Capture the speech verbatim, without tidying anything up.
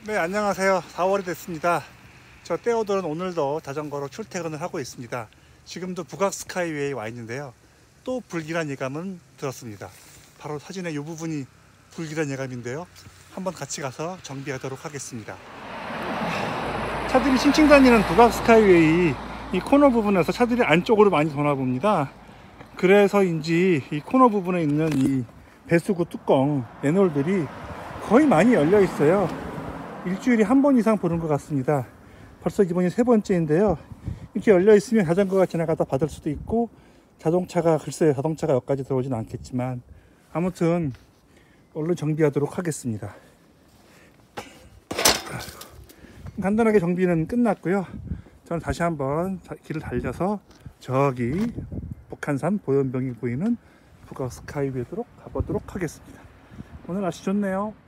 네, 안녕하세요. 사월이 됐습니다. 저 떼어들은 오늘도 자전거로 출퇴근을 하고 있습니다. 지금도 북악 스카이웨이에 와 있는데요. 또 불길한 예감은 들었습니다. 바로 사진의 이 부분이 불길한 예감인데요. 한번 같이 가서 정비하도록 하겠습니다. 차들이 칭칭 다니는 북악 스카이웨이 이 코너 부분에서 차들이 안쪽으로 많이 도나 봅니다. 그래서인지 이 코너 부분에 있는 이 배수구 뚜껑 맨홀들이 거의 많이 열려 있어요. 일주일에 한 번 이상 보는 것 같습니다. 벌써 이번이 세 번째인데요. 이렇게 열려 있으면 자전거가 지나가다 받을 수도 있고, 자동차가 글쎄요, 자동차가 여기까지 들어오진 않겠지만 아무튼 얼른 정비하도록 하겠습니다. 간단하게 정비는 끝났고요. 저는 다시 한번 길을 달려서 저기 북한산 보현병이 보이는 북악 스카이웨이로 가보도록 하겠습니다. 오늘 날씨 좋네요.